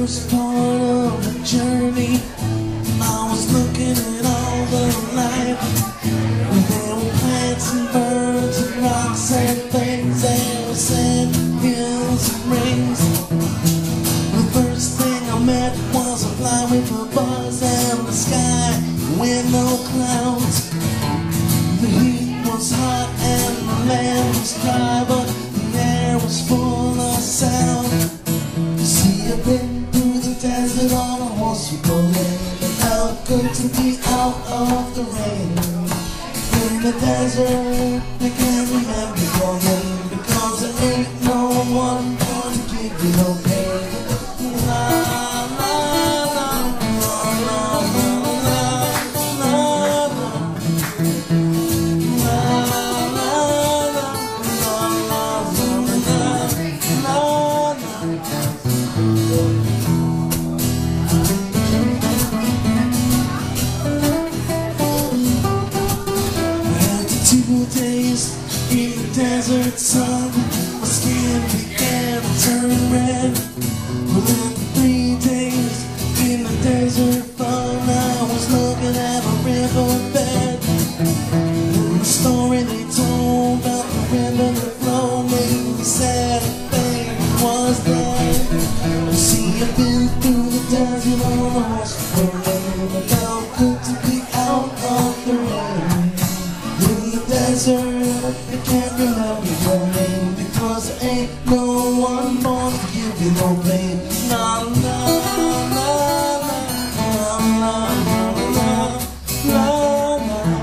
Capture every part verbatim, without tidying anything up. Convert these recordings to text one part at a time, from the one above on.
first part of the journey, I was looking at all the life. There were plants and birds and rocks and things. There were sand, hills and rings. The first thing I met was a fly with a buzz and the sky with no clouds. The heat was hot and the land was dry, but the air was full of sound. You see, I've been through the desert on a horse you go in, and how good to be out of the rain. In the desert, I can't remember your name, because there ain't no one gonna give you no pain. La, la, la, la, la, la, la, Two days in the desert sun, my skin began to turn red. Within three days in the desert fun, I was looking at a riverbed. And the story they told about the river that flowed made me sad and pain was dead. You see, I've been through the desert on a horse for rain, but now it's good to be out of the rain. In the desert, I can't remember your name, because there ain't no one born to give you no pain. La la la la la la la la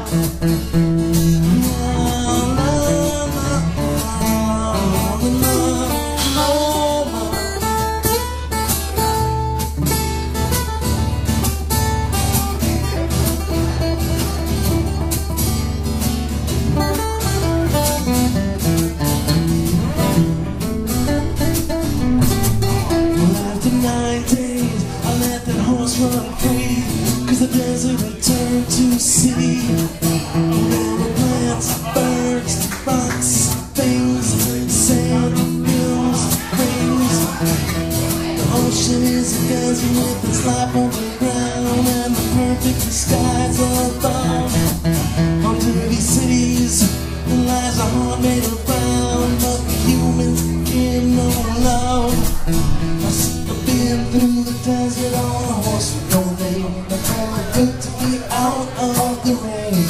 run free, cause the desert had turned to sea. There were plants, birds, rocks, things, sand, hills, rings. The ocean is a desert with its life on the ground and the perfect skies above. Under these cities lies a heart made of brown, but the humans give no love. I've been through the desert on a horse with no name, but it's good to be out of the rain.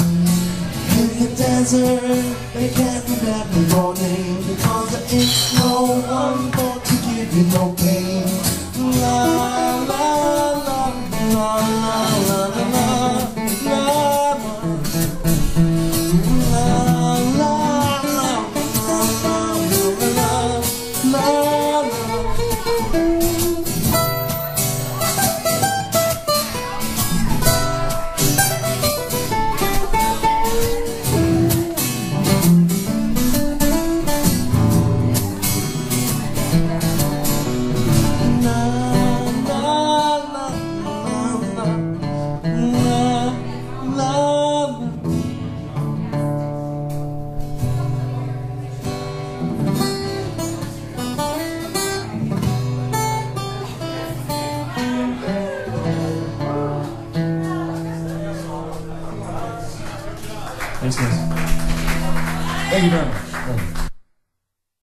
In the desert, they can't remember your name, because there ain't no one born to give you no pain. La la la la la la la la Thanks, guys. Thank you very much.